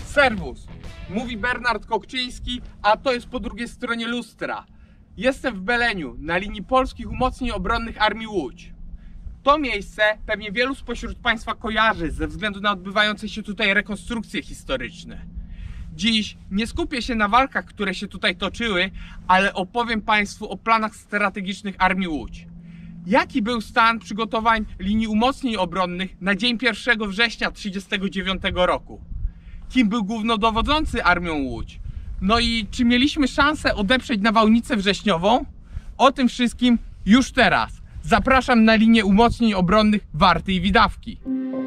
Serwus, mówi Bernard Kokczyński, a to jest po drugiej stronie lustra. Jestem w Beleniu, na linii polskich umocnień obronnych Armii Łódź. To miejsce pewnie wielu spośród Państwa kojarzy ze względu na odbywające się tutaj rekonstrukcje historyczne. Dziś nie skupię się na walkach, które się tutaj toczyły, ale opowiem Państwu o planach strategicznych Armii Łódź. Jaki był stan przygotowań linii umocnień obronnych na dzień 1 września 1939 roku? Kim był głównodowodzący Armią Łódź? No i czy mieliśmy szansę odeprzeć nawałnicę wrześniową? O tym wszystkim już teraz. Zapraszam na linię umocnień obronnych Warty i Widawki.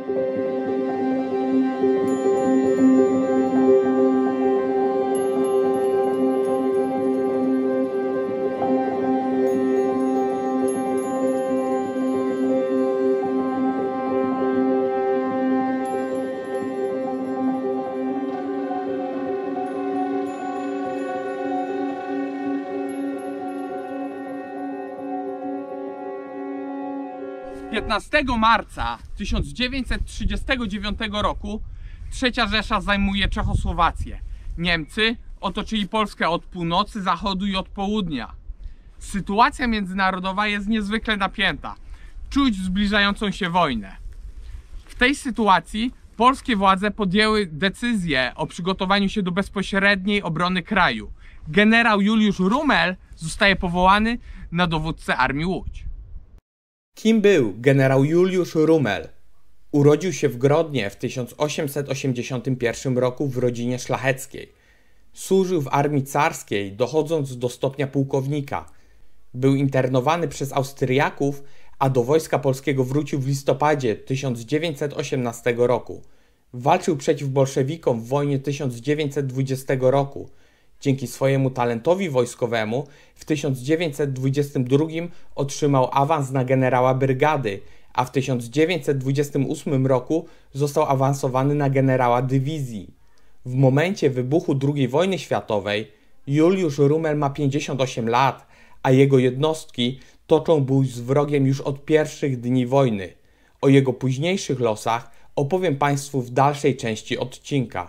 Piętnastego 15 marca 1939 roku III Rzesza zajmuje Czechosłowację. Niemcy otoczyli Polskę od północy, zachodu i od południa. Sytuacja międzynarodowa jest niezwykle napięta. Czuć zbliżającą się wojnę. W tej sytuacji polskie władze podjęły decyzję o przygotowaniu się do bezpośredniej obrony kraju. Generał Juliusz Rummel zostaje powołany na dowódcę Armii Łódź. Kim był generał Juliusz Rummel? Urodził się w Grodnie w 1881 roku w rodzinie szlacheckiej. Służył w armii carskiej, dochodząc do stopnia pułkownika. Był internowany przez Austriaków, a do wojska polskiego wrócił w listopadzie 1918 roku. Walczył przeciw bolszewikom w wojnie 1920 roku. Dzięki swojemu talentowi wojskowemu w 1922 otrzymał awans na generała brygady, a w 1928 roku został awansowany na generała dywizji. W momencie wybuchu II wojny światowej Juliusz Rummel ma 58 lat, a jego jednostki toczą bój z wrogiem już od pierwszych dni wojny. O jego późniejszych losach opowiem Państwu w dalszej części odcinka.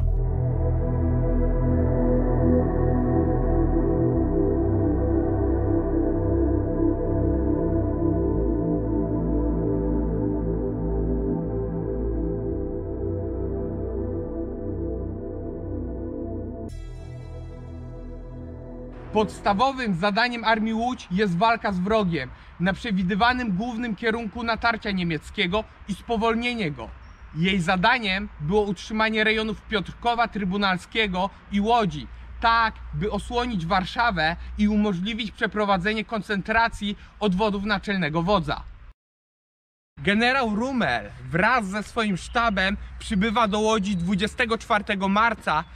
Podstawowym zadaniem Armii Łódź jest walka z wrogiem na przewidywanym głównym kierunku natarcia niemieckiego i spowolnienie go. Jej zadaniem było utrzymanie rejonów Piotrkowa Trybunalskiego i Łodzi, tak by osłonić Warszawę i umożliwić przeprowadzenie koncentracji odwodów naczelnego wodza. Generał Rummel wraz ze swoim sztabem przybywa do Łodzi 24 marca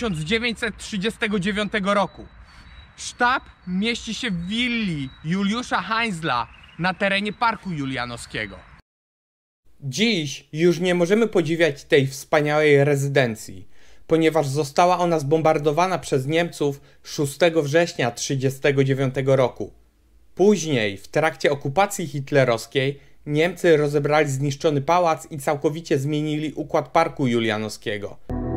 1939 roku. Sztab mieści się w willi Juliusza Heinzla na terenie Parku Julianowskiego. Dziś już nie możemy podziwiać tej wspaniałej rezydencji, ponieważ została ona zbombardowana przez Niemców 6 września 1939 roku. Później, w trakcie okupacji hitlerowskiej, Niemcy rozebrali zniszczony pałac i całkowicie zmienili układ Parku Julianowskiego.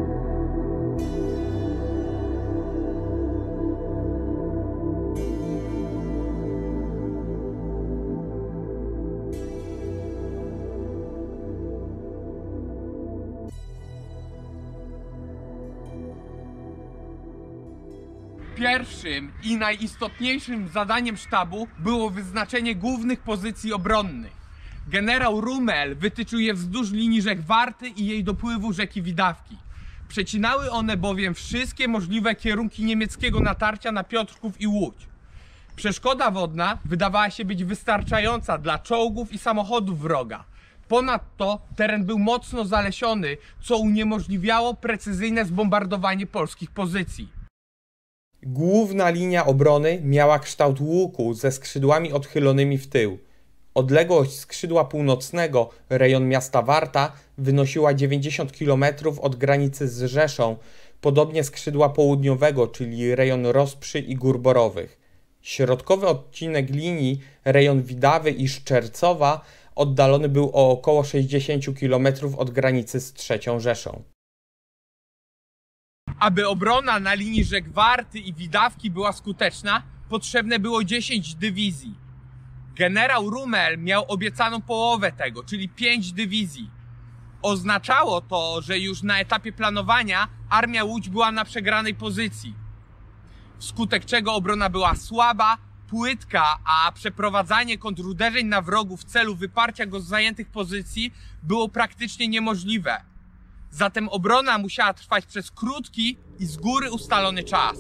Pierwszym i najistotniejszym zadaniem sztabu było wyznaczenie głównych pozycji obronnych. Generał Rummel wytyczył je wzdłuż linii rzek Warty i jej dopływu rzeki Widawki. Przecinały one bowiem wszystkie możliwe kierunki niemieckiego natarcia na Piotrków i Łódź. Przeszkoda wodna wydawała się być wystarczająca dla czołgów i samochodów wroga. Ponadto teren był mocno zalesiony, co uniemożliwiało precyzyjne zbombardowanie polskich pozycji. Główna linia obrony miała kształt łuku ze skrzydłami odchylonymi w tył. Odległość skrzydła północnego, rejon miasta Warta, wynosiła 90 km od granicy z Rzeszą, podobnie skrzydła południowego, czyli rejon Rosprzy i Gór Borowych. Środkowy odcinek linii, rejon Widawy i Szczercowa, oddalony był o około 60 km od granicy z III Rzeszą. Aby obrona na linii rzek Warty i Widawki była skuteczna, potrzebne było 10 dywizji. Generał Rummel miał obiecaną połowę tego, czyli 5 dywizji. Oznaczało to, że już na etapie planowania Armia Łódź była na przegranej pozycji. Wskutek czego obrona była słaba, płytka, a przeprowadzanie kontruderzeń na wrogu w celu wyparcia go z zajętych pozycji było praktycznie niemożliwe. Zatem obrona musiała trwać przez krótki i z góry ustalony czas.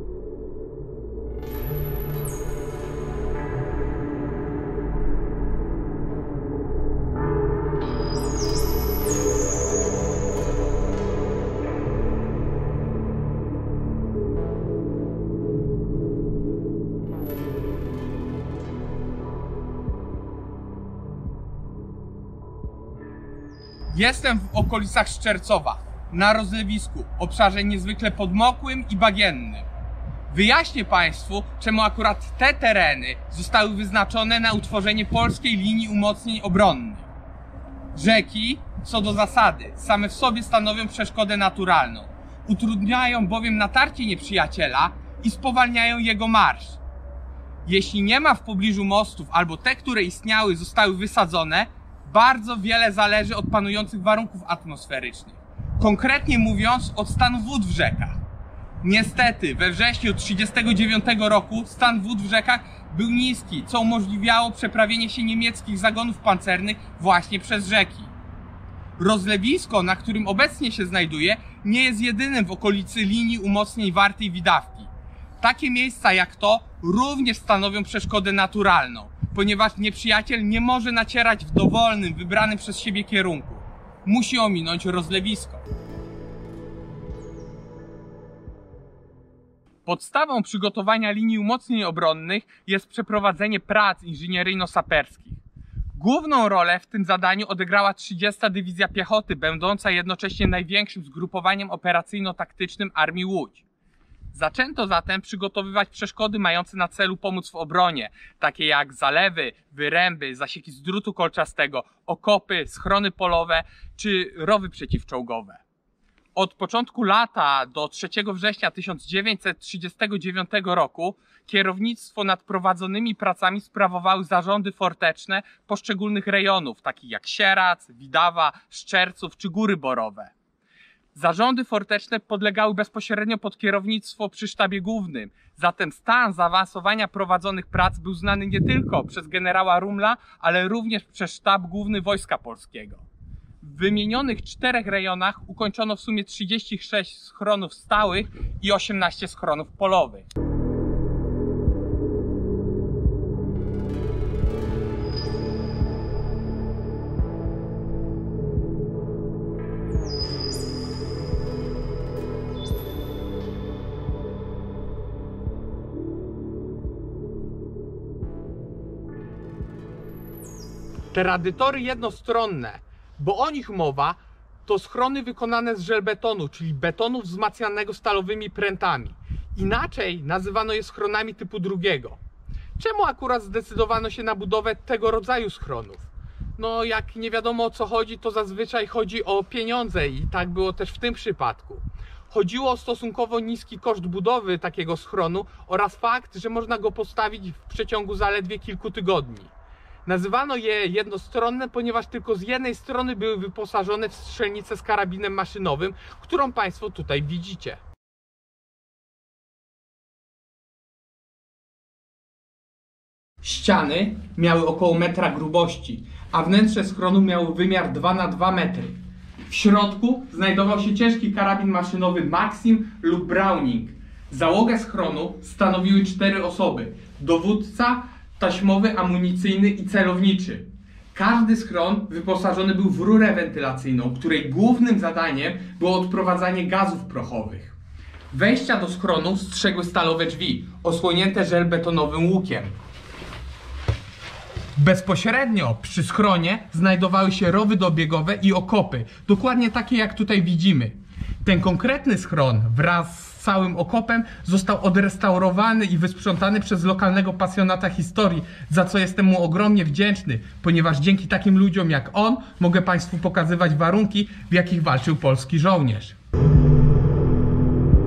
Jestem w okolicach Szczercowa, na rozlewisku, obszarze niezwykle podmokłym i bagiennym. Wyjaśnię Państwu, czemu akurat te tereny zostały wyznaczone na utworzenie polskiej linii umocnień obronnych. Rzeki, co do zasady, same w sobie stanowią przeszkodę naturalną. Utrudniają bowiem natarcie nieprzyjaciela i spowalniają jego marsz. Jeśli nie ma w pobliżu mostów albo te, które istniały, zostały wysadzone, bardzo wiele zależy od panujących warunków atmosferycznych. Konkretnie mówiąc, od stanu wód w rzekach. Niestety, we wrześniu 1939 roku stan wód w rzekach był niski, co umożliwiało przeprawienie się niemieckich zagonów pancernych właśnie przez rzeki. Rozlewisko, na którym obecnie się znajduje, nie jest jedynym w okolicy linii umocnień Warty i Widawki. Takie miejsca jak to również stanowią przeszkodę naturalną, ponieważ nieprzyjaciel nie może nacierać w dowolnym, wybranym przez siebie kierunku. Musi ominąć rozlewisko. Podstawą przygotowania linii umocnień obronnych jest przeprowadzenie prac inżynieryjno-saperskich. Główną rolę w tym zadaniu odegrała 30. Dywizja Piechoty, będąca jednocześnie największym zgrupowaniem operacyjno-taktycznym Armii Łódź. Zaczęto zatem przygotowywać przeszkody mające na celu pomóc w obronie, takie jak zalewy, wyręby, zasieki z drutu kolczastego, okopy, schrony polowe czy rowy przeciwczołgowe. Od początku lata do 3 września 1939 roku kierownictwo nad prowadzonymi pracami sprawowały zarządy forteczne poszczególnych rejonów, takich jak Sierac, Widawa, Szczerców czy Góry Borowe. Zarządy forteczne podlegały bezpośrednio pod kierownictwo przy sztabie głównym, zatem stan zaawansowania prowadzonych prac był znany nie tylko przez generała Rummela, ale również przez sztab główny Wojska Polskiego. W wymienionych 4 rejonach ukończono w sumie 36 schronów stałych i 18 schronów polowych. Te radytory jednostronne, bo o nich mowa, to schrony wykonane z żelbetonu, czyli betonu wzmacnianego stalowymi prętami. Inaczej nazywano je schronami typu drugiego. Czemu akurat zdecydowano się na budowę tego rodzaju schronów? No jak nie wiadomo o co chodzi, to zazwyczaj chodzi o pieniądze i tak było też w tym przypadku. Chodziło o stosunkowo niski koszt budowy takiego schronu oraz fakt, że można go postawić w przeciągu zaledwie kilku tygodni. Nazywano je jednostronne, ponieważ tylko z jednej strony były wyposażone w strzelnicę z karabinem maszynowym, którą Państwo tutaj widzicie. Ściany miały około metra grubości, a wnętrze schronu miało wymiar 2 na 2 metry. W środku znajdował się ciężki karabin maszynowy Maxim lub Browning. Załogę schronu stanowiły 4 osoby: dowódca, taśmowy, amunicyjny i celowniczy. Każdy schron wyposażony był w rurę wentylacyjną, której głównym zadaniem było odprowadzanie gazów prochowych. Wejścia do schronu strzegły stalowe drzwi, osłonięte żelbetonowym łukiem. Bezpośrednio przy schronie znajdowały się rowy dobiegowe i okopy, dokładnie takie jak tutaj widzimy. Ten konkretny schron wraz z całym okopem został odrestaurowany i wysprzątany przez lokalnego pasjonata historii, za co jestem mu ogromnie wdzięczny, ponieważ dzięki takim ludziom jak on mogę Państwu pokazywać warunki, w jakich walczył polski żołnierz.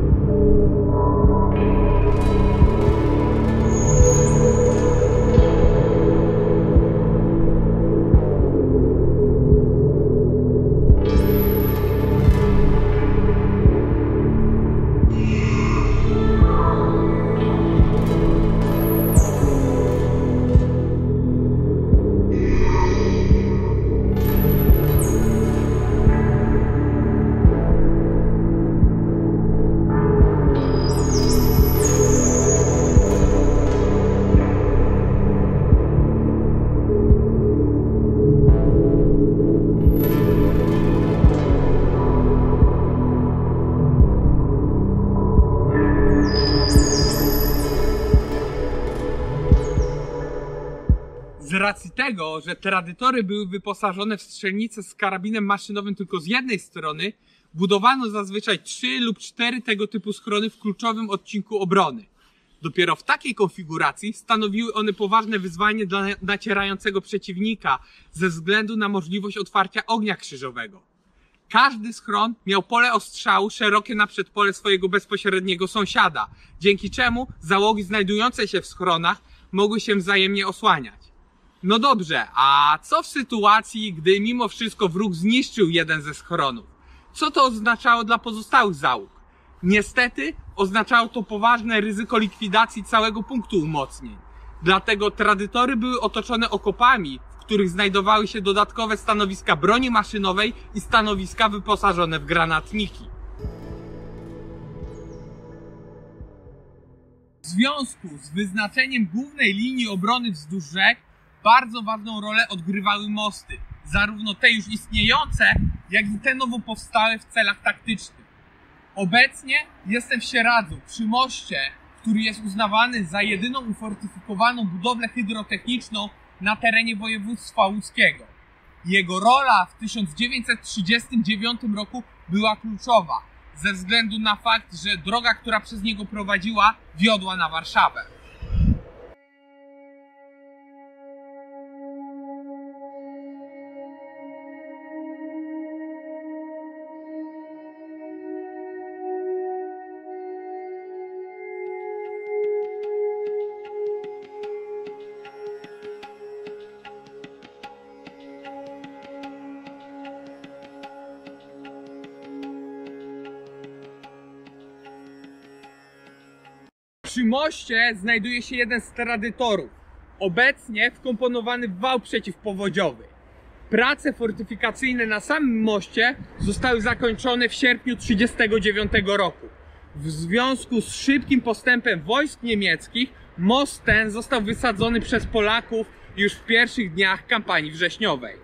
racji tego, że tradytory były wyposażone w strzelnice z karabinem maszynowym tylko z jednej strony, budowano zazwyczaj 3 lub 4 tego typu schrony w kluczowym odcinku obrony. Dopiero w takiej konfiguracji stanowiły one poważne wyzwanie dla nacierającego przeciwnika ze względu na możliwość otwarcia ognia krzyżowego. Każdy schron miał pole ostrzału szerokie na przedpole swojego bezpośredniego sąsiada, dzięki czemu załogi znajdujące się w schronach mogły się wzajemnie osłaniać. No dobrze, a co w sytuacji, gdy mimo wszystko wróg zniszczył jeden ze schronów? Co to oznaczało dla pozostałych załóg? Niestety oznaczało to poważne ryzyko likwidacji całego punktu umocnień. Dlatego tradytory były otoczone okopami, w których znajdowały się dodatkowe stanowiska broni maszynowej i stanowiska wyposażone w granatniki. W związku z wyznaczeniem głównej linii obrony wzdłuż rzek bardzo ważną rolę odgrywały mosty, zarówno te już istniejące, jak i te nowo powstałe w celach taktycznych. Obecnie jestem w Sieradzu, przy moście, który jest uznawany za jedyną ufortyfikowaną budowlę hydrotechniczną na terenie województwa łódzkiego. Jego rola w 1939 roku była kluczowa, ze względu na fakt, że droga, która przez niego prowadziła, wiodła na Warszawę. Przy moście znajduje się jeden z tradytorów, obecnie wkomponowany w wał przeciwpowodziowy. Prace fortyfikacyjne na samym moście zostały zakończone w sierpniu 1939 roku. W związku z szybkim postępem wojsk niemieckich most ten został wysadzony przez Polaków już w pierwszych dniach kampanii wrześniowej.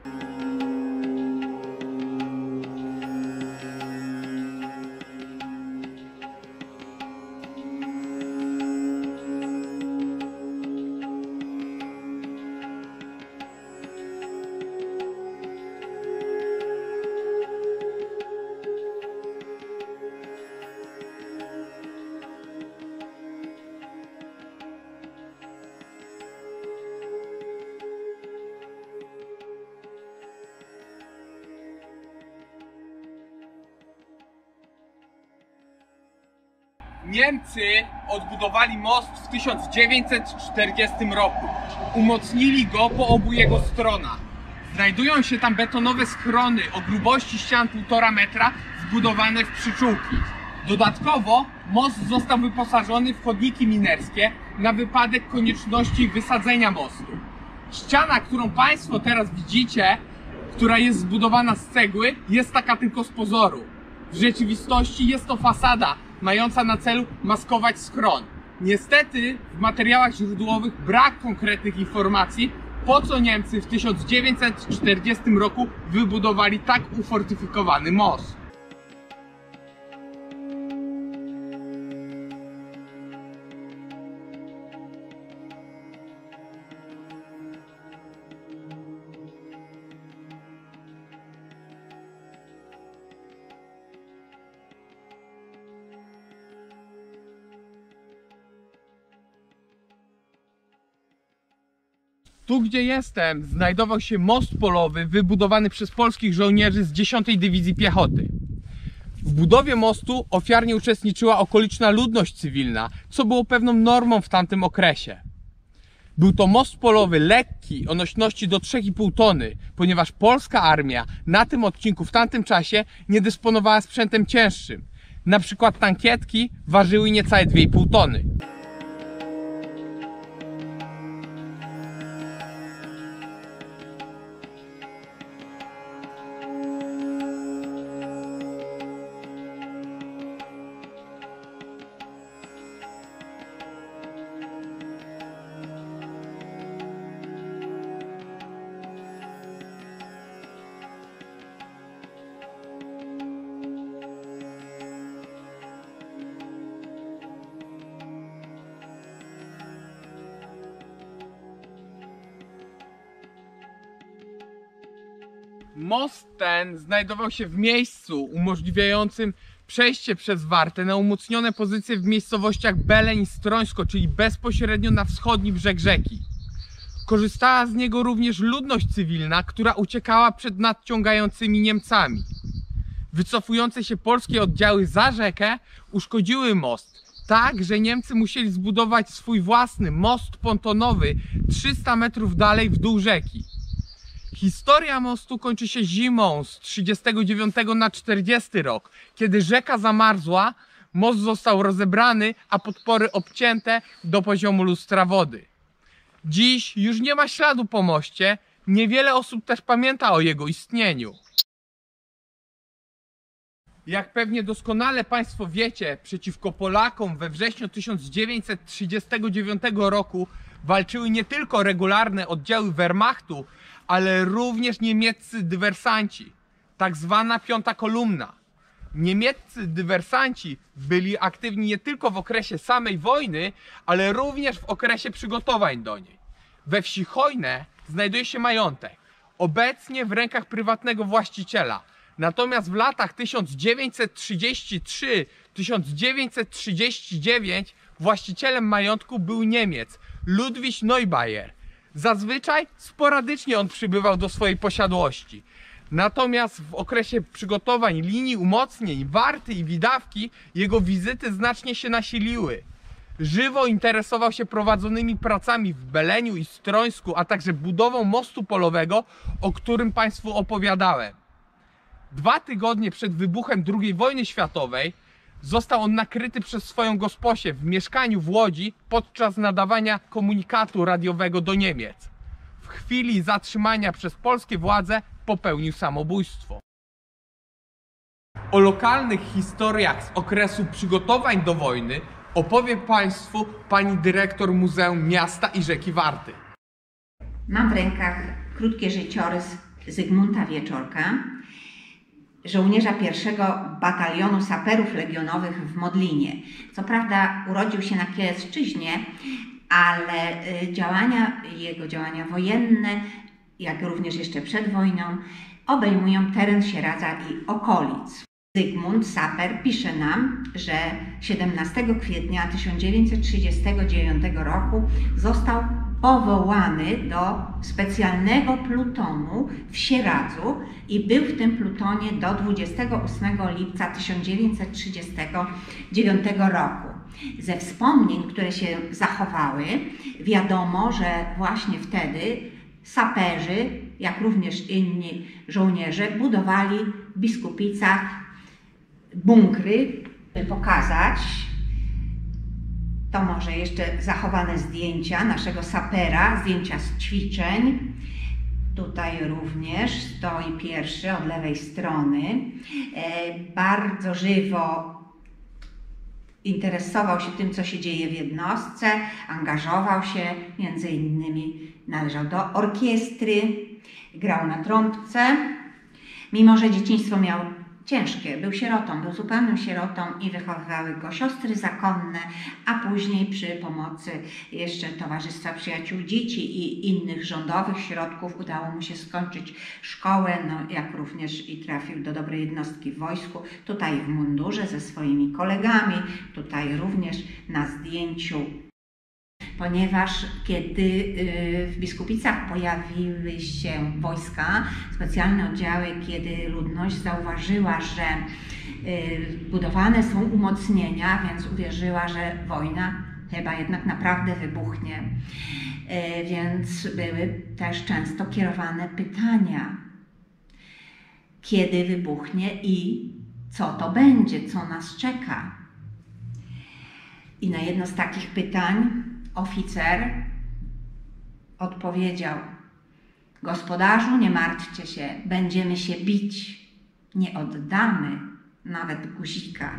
Niemcy odbudowali most w 1940 roku. Umocnili go po obu jego stronach. Znajdują się tam betonowe schrony o grubości ścian 1,5 metra zbudowane w przyczółki. Dodatkowo most został wyposażony w chodniki minerskie na wypadek konieczności wysadzenia mostu. Ściana, którą Państwo teraz widzicie, która jest zbudowana z cegły, jest taka tylko z pozoru. W rzeczywistości jest to fasada mająca na celu maskować schron. Niestety w materiałach źródłowych brak konkretnych informacji, po co Niemcy w 1940 roku wybudowali tak ufortyfikowany most. Tu, gdzie jestem, znajdował się most polowy wybudowany przez polskich żołnierzy z 10. Dywizji Piechoty. W budowie mostu ofiarnie uczestniczyła okoliczna ludność cywilna, co było pewną normą w tamtym okresie. Był to most polowy lekki, o nośności do 3,5 tony, ponieważ polska armia na tym odcinku w tamtym czasie nie dysponowała sprzętem cięższym. Na przykład tankietki ważyły niecałe 2,5 tony. Most ten znajdował się w miejscu umożliwiającym przejście przez Wartę na umocnione pozycje w miejscowościach Beleń i Strońsko, czyli bezpośrednio na wschodni brzeg rzeki. Korzystała z niego również ludność cywilna, która uciekała przed nadciągającymi Niemcami. Wycofujące się polskie oddziały za rzekę uszkodziły most, tak że Niemcy musieli zbudować swój własny most pontonowy 300 metrów dalej w dół rzeki. Historia mostu kończy się zimą z 39 na 40 rok, kiedy rzeka zamarzła, most został rozebrany, a podpory obcięte do poziomu lustra wody. Dziś już nie ma śladu po moście, niewiele osób też pamięta o jego istnieniu. Jak pewnie doskonale Państwo wiecie, przeciwko Polakom we wrześniu 1939 roku walczyły nie tylko regularne oddziały Wehrmachtu, ale również niemieccy dywersanci, tak zwana Piąta Kolumna. Niemieccy dywersanci byli aktywni nie tylko w okresie samej wojny, ale również w okresie przygotowań do niej. We wsi Chojne znajduje się majątek, obecnie w rękach prywatnego właściciela. Natomiast w latach 1933-1939 właścicielem majątku był Niemiec Ludwig Neubauer. Zazwyczaj sporadycznie on przybywał do swojej posiadłości. Natomiast w okresie przygotowań linii umocnień, Warty i Widawki jego wizyty znacznie się nasiliły. Żywo interesował się prowadzonymi pracami w Beleniu i Strońsku, a także budową mostu polowego, o którym Państwu opowiadałem. 2 tygodnie przed wybuchem II wojny światowej został on nakryty przez swoją gosposię w mieszkaniu w Łodzi podczas nadawania komunikatu radiowego do Niemiec. W chwili zatrzymania przez polskie władze popełnił samobójstwo. O lokalnych historiach z okresu przygotowań do wojny opowie Państwu pani dyrektor Muzeum Miasta i Rzeki Warty. Mam w rękach krótki życiorys Zygmunta Wieczorka, żołnierza 1. Batalionu Saperów Legionowych w Modlinie. Co prawda urodził się na Kielszczyźnie, ale jego działania wojenne, jak również jeszcze przed wojną, obejmują teren Sieradza i okolic. Zygmunt Saper pisze nam, że 17 kwietnia 1939 roku został powołany do specjalnego plutonu w Sieradzu i był w tym plutonie do 28 lipca 1939 roku. Ze wspomnień, które się zachowały, wiadomo, że właśnie wtedy saperzy, jak również inni żołnierze, budowali w Biskupicach bunkry, by pokazać. To może jeszcze zachowane zdjęcia naszego sapera, zdjęcia z ćwiczeń. Tutaj również stoi pierwszy od lewej strony. Bardzo żywo interesował się tym, co się dzieje w jednostce, angażował się, między innymi należał do orkiestry, grał na trąbce. Mimo że dzieciństwo miał ciężkie, był sierotą, był zupełnym sierotą i wychowywały go siostry zakonne, a później przy pomocy jeszcze Towarzystwa Przyjaciół Dzieci i innych rządowych środków udało mu się skończyć szkołę, jak również i trafił do dobrej jednostki w wojsku, tutaj w mundurze ze swoimi kolegami, tutaj również na zdjęciu. Ponieważ kiedy w Biskupicach pojawiły się wojska, specjalne oddziały, kiedy ludność zauważyła, że budowane są umocnienia, więc uwierzyła, że wojna chyba jednak naprawdę wybuchnie. Więc były też często kierowane pytania, kiedy wybuchnie i co to będzie, co nas czeka. I na jedno z takich pytań oficer odpowiedział: gospodarzu, nie martwcie się, będziemy się bić, nie oddamy nawet guzika.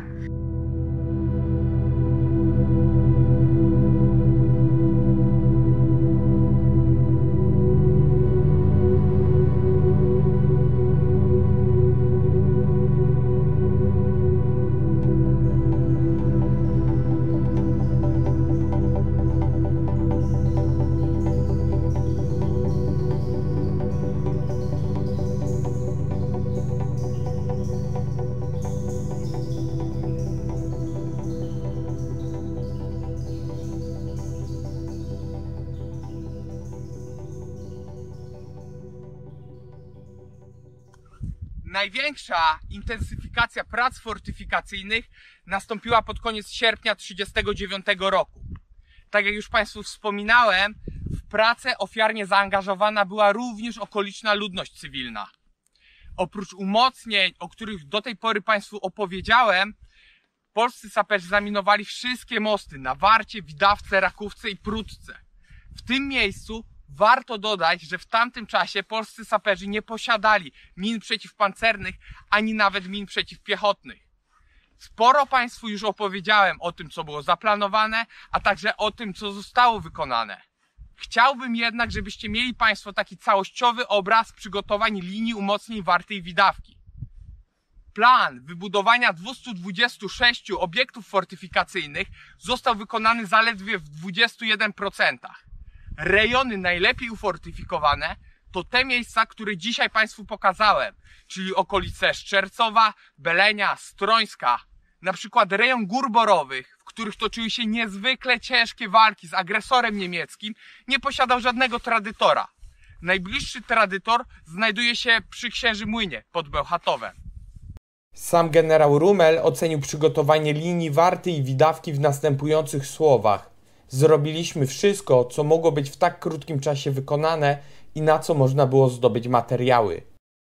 Największa intensyfikacja prac fortyfikacyjnych nastąpiła pod koniec sierpnia 1939 roku. Tak jak już Państwu wspominałem, w pracę ofiarnie zaangażowana była również okoliczna ludność cywilna. Oprócz umocnień, o których do tej pory Państwu opowiedziałem, polscy saperzy zaminowali wszystkie mosty na Warcie, Widawce, Rakówce i Prudce. W tym miejscu warto dodać, że w tamtym czasie polscy saperzy nie posiadali min przeciwpancernych, ani nawet min przeciwpiechotnych. Sporo Państwu już opowiedziałem o tym, co było zaplanowane, a także o tym, co zostało wykonane. Chciałbym jednak, żebyście mieli Państwo taki całościowy obraz przygotowań linii umocnień Warty i Widawki. Plan wybudowania 226 obiektów fortyfikacyjnych został wykonany zaledwie w 21%. Rejony najlepiej ufortyfikowane to te miejsca, które dzisiaj Państwu pokazałem, czyli okolice Szczercowa, Belenia, Strońska. Na przykład rejon Gór Borowych, w których toczyły się niezwykle ciężkie walki z agresorem niemieckim, nie posiadał żadnego tradytora. Najbliższy tradytor znajduje się przy Księży Młynie pod Bełchatowem. Sam generał Rummel ocenił przygotowanie linii Warty i Widawki w następujących słowach: zrobiliśmy wszystko, co mogło być w tak krótkim czasie wykonane i na co można było zdobyć materiały.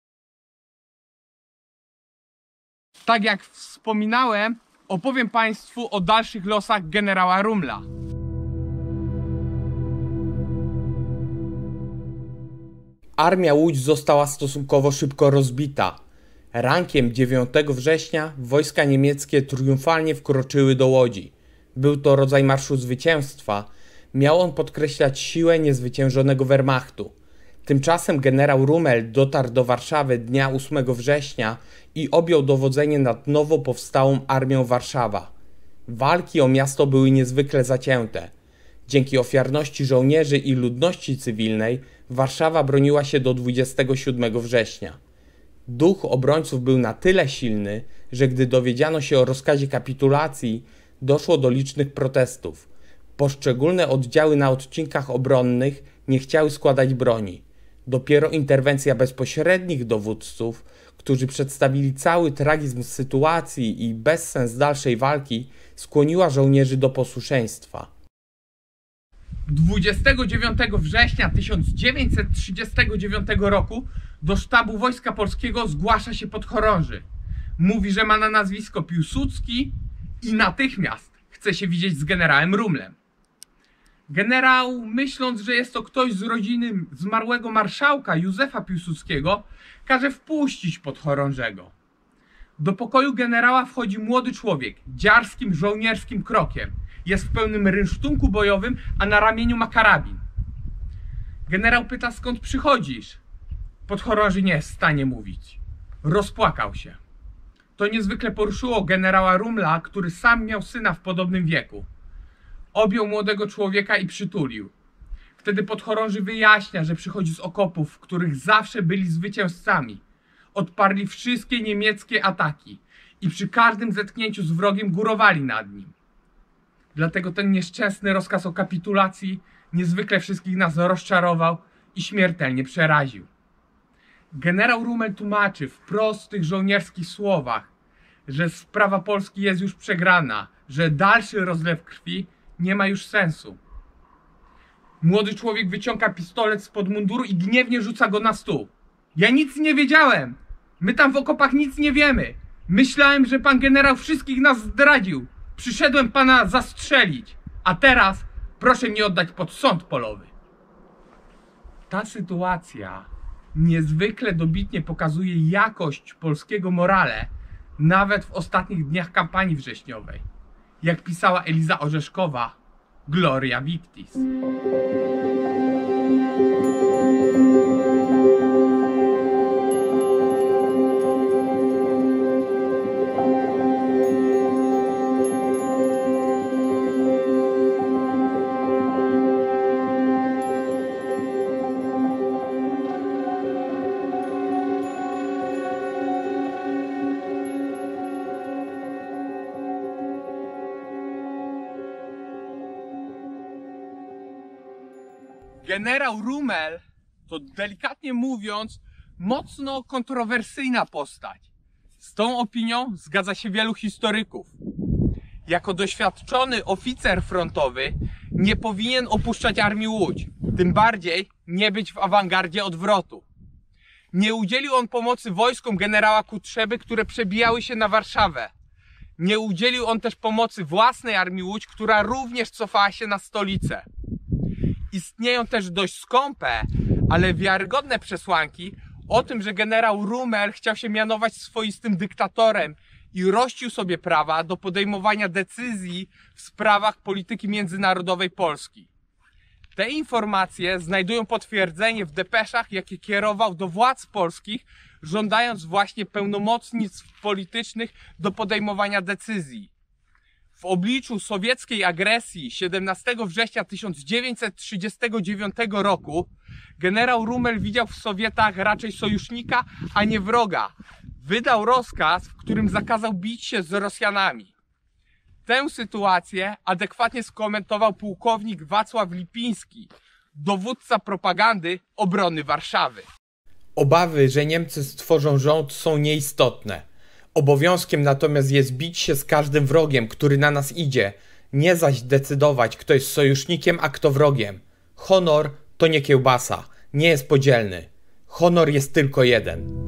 Tak jak wspominałem, opowiem Państwu o dalszych losach generała Rummela. Armia Łódź została stosunkowo szybko rozbita. Rankiem 9 września wojska niemieckie triumfalnie wkroczyły do Łodzi. Był to rodzaj marszu zwycięstwa. Miał on podkreślać siłę niezwyciężonego Wehrmachtu. Tymczasem generał Rummel dotarł do Warszawy dnia 8 września i objął dowodzenie nad nowo powstałą Armią Warszawa. Walki o miasto były niezwykle zacięte. Dzięki ofiarności żołnierzy i ludności cywilnej Warszawa broniła się do 27 września. Duch obrońców był na tyle silny, że gdy dowiedziano się o rozkazie kapitulacji, doszło do licznych protestów. Poszczególne oddziały na odcinkach obronnych nie chciały składać broni. Dopiero interwencja bezpośrednich dowódców, którzy przedstawili cały tragizm sytuacji i bezsens dalszej walki, skłoniła żołnierzy do posłuszeństwa. 29 września 1939 roku do sztabu Wojska Polskiego zgłasza się podchorąży. Mówi, że ma na nazwisko Piłsudski i natychmiast chce się widzieć z generałem Rummelem. Generał, myśląc, że jest to ktoś z rodziny zmarłego marszałka Józefa Piłsudskiego, każe wpuścić podchorążego. Do pokoju generała wchodzi młody człowiek, dziarskim, żołnierskim krokiem. Jest w pełnym rynsztunku bojowym, a na ramieniu ma karabin. Generał pyta, skąd przychodzisz? Podchorąży nie jest w stanie mówić. Rozpłakał się. To niezwykle poruszyło generała Rummela, który sam miał syna w podobnym wieku. Objął młodego człowieka i przytulił. Wtedy podchorąży wyjaśnia, że przychodzi z okopów, w których zawsze byli zwycięzcami. Odparli wszystkie niemieckie ataki i przy każdym zetknięciu z wrogiem górowali nad nim. Dlatego ten nieszczęsny rozkaz o kapitulacji niezwykle wszystkich nas rozczarował i śmiertelnie przeraził. Generał Rummel tłumaczy w prostych żołnierskich słowach, że sprawa Polski jest już przegrana, że dalszy rozlew krwi nie ma już sensu. Młody człowiek wyciąga pistolet spod munduru i gniewnie rzuca go na stół. Ja nic nie wiedziałem! My tam w okopach nic nie wiemy! Myślałem, że pan generał wszystkich nas zdradził! Przyszedłem pana zastrzelić! A teraz proszę mnie oddać pod sąd polowy! Ta sytuacja niezwykle dobitnie pokazuje jakość polskiego morale nawet w ostatnich dniach kampanii wrześniowej. Jak pisała Eliza Orzeszkowa, Gloria Victis. Generał Rummel to, delikatnie mówiąc, mocno kontrowersyjna postać. Z tą opinią zgadza się wielu historyków. Jako doświadczony oficer frontowy nie powinien opuszczać Armii Łódź, tym bardziej nie być w awangardzie odwrotu. Nie udzielił on pomocy wojskom generała Kutrzeby, które przebijały się na Warszawę. Nie udzielił on też pomocy własnej Armii Łódź, która również cofała się na stolicę. Istnieją też dość skąpe, ale wiarygodne przesłanki o tym, że generał Rummel chciał się mianować swoistym dyktatorem i rościł sobie prawa do podejmowania decyzji w sprawach polityki międzynarodowej Polski. Te informacje znajdują potwierdzenie w depeszach, jakie kierował do władz polskich, żądając właśnie pełnomocnictw politycznych do podejmowania decyzji. W obliczu sowieckiej agresji 17 września 1939 roku generał Rummel widział w Sowietach raczej sojusznika, a nie wroga. Wydał rozkaz, w którym zakazał bić się z Rosjanami. Tę sytuację adekwatnie skomentował pułkownik Wacław Lipiński, dowódca propagandy obrony Warszawy. Obawy, że Niemcy stworzą rząd, są nieistotne. Obowiązkiem natomiast jest bić się z każdym wrogiem, który na nas idzie, nie zaś decydować, kto jest sojusznikiem, a kto wrogiem. Honor to nie kiełbasa, nie jest podzielny. Honor jest tylko jeden.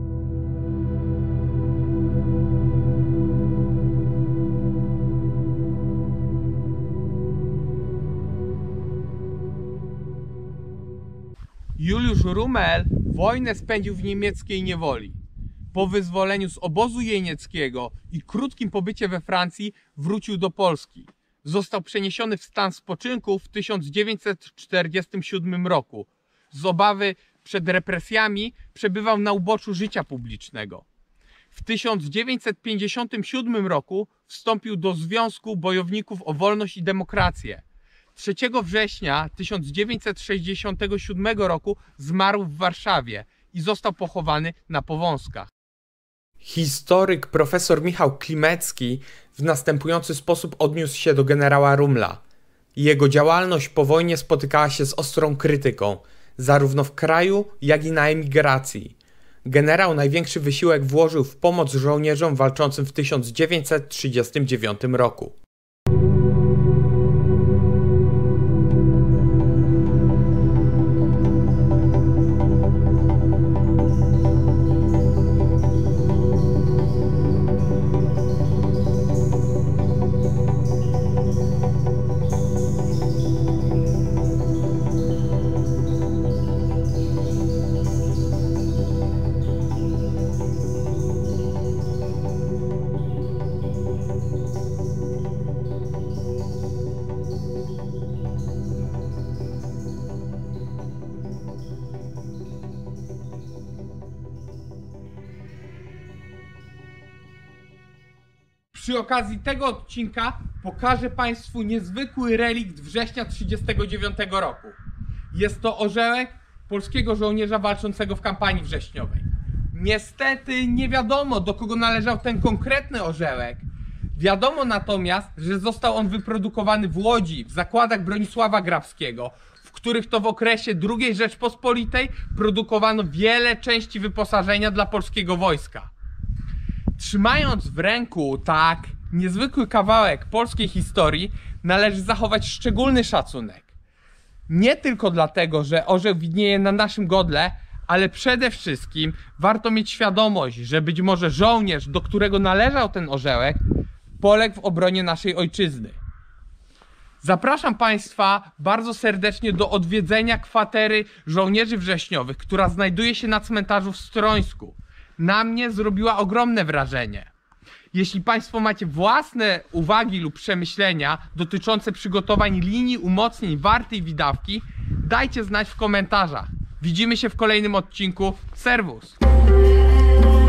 Juliusz Rummel wojnę spędził w niemieckiej niewoli. Po wyzwoleniu z obozu jenieckiego i krótkim pobycie we Francji wrócił do Polski. Został przeniesiony w stan spoczynku w 1947 roku. Z obawy przed represjami przebywał na uboczu życia publicznego. W 1957 roku wstąpił do Związku Bojowników o Wolność i Demokrację. 3 września 1967 roku zmarł w Warszawie i został pochowany na Powązkach. Historyk profesor Michał Klimecki w następujący sposób odniósł się do generała Rummela. Jego działalność po wojnie spotykała się z ostrą krytyką, zarówno w kraju, jak i na emigracji. Generał największy wysiłek włożył w pomoc żołnierzom walczącym w 1939 roku. Przy okazji tego odcinka pokażę Państwu niezwykły relikt września 1939 roku. Jest to orzełek polskiego żołnierza walczącego w kampanii wrześniowej. Niestety nie wiadomo, do kogo należał ten konkretny orzełek. Wiadomo natomiast, że został on wyprodukowany w Łodzi, w zakładach Bronisława Grabskiego, w których to w okresie II Rzeczpospolitej produkowano wiele części wyposażenia dla polskiego wojska. Trzymając w ręku tak niezwykły kawałek polskiej historii, należy zachować szczególny szacunek. Nie tylko dlatego, że orzeł widnieje na naszym godle, ale przede wszystkim warto mieć świadomość, że być może żołnierz, do którego należał ten orzełek, poległ w obronie naszej ojczyzny. Zapraszam Państwa bardzo serdecznie do odwiedzenia kwatery żołnierzy wrześniowych, która znajduje się na cmentarzu w Strońsku. Na mnie zrobiła ogromne wrażenie. Jeśli Państwo macie własne uwagi lub przemyślenia dotyczące przygotowań linii umocnień Warty i Widawki, dajcie znać w komentarzach. Widzimy się w kolejnym odcinku. Serwus!